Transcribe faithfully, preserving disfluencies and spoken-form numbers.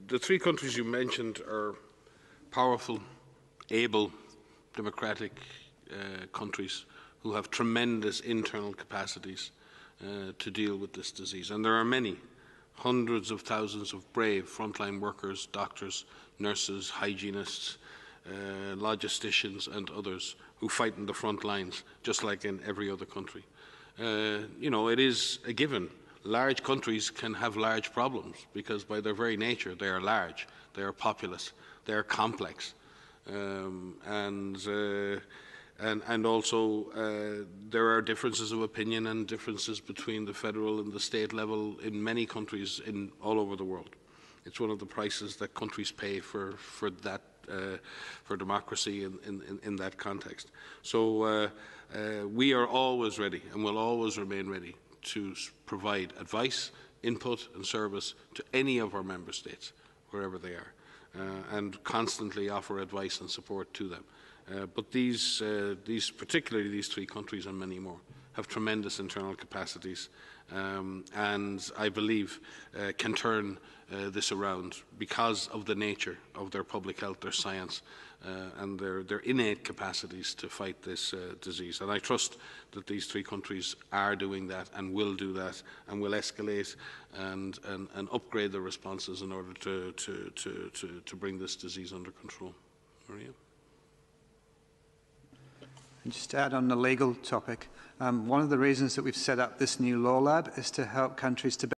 the three countries you mentioned are powerful, able, democratic uh, countries who have tremendous internal capacities uh, to deal with this disease. And there are many, hundreds of thousands of brave frontline workers, doctors, nurses, hygienists, uh, logisticians and others who fight in the front lines, just like in every other country. Uh, you know, it is a given. Large countries can have large problems because by their very nature they are large, they are populous, they are complex. Um, and, uh, and, and also uh, there are differences of opinion and differences between the federal and the state level in many countries in all over the world. It's one of the prices that countries pay for, for that, uh, for democracy in, in, in that context. So uh, uh, we are always ready and will always remain ready to provide advice, input and service to any of our member states, wherever they are, uh, and constantly offer advice and support to them. Uh, but these, uh, these, particularly these three countries and many more, have tremendous internal capacities um, and I believe uh, can turn uh, this around because of the nature of their public health, their science uh, and their, their innate capacities to fight this uh, disease. And I trust that these three countries are doing that and will do that and will escalate and, and, and upgrade their responses in order to, to, to, to, to bring this disease under control. Maria? And just to add on the legal topic, um, one of the reasons that we've set up this new law lab is to help countries to